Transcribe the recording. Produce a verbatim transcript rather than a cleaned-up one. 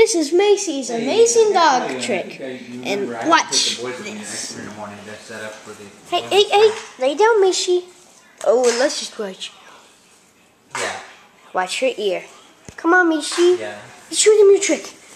This is Macy's amazing dog trick. And watch this. Hey, hey, hey, lay down, Macy. Oh, let's just watch. Yeah. Watch her ear. Come on, Macy. Yeah. Show them your trick.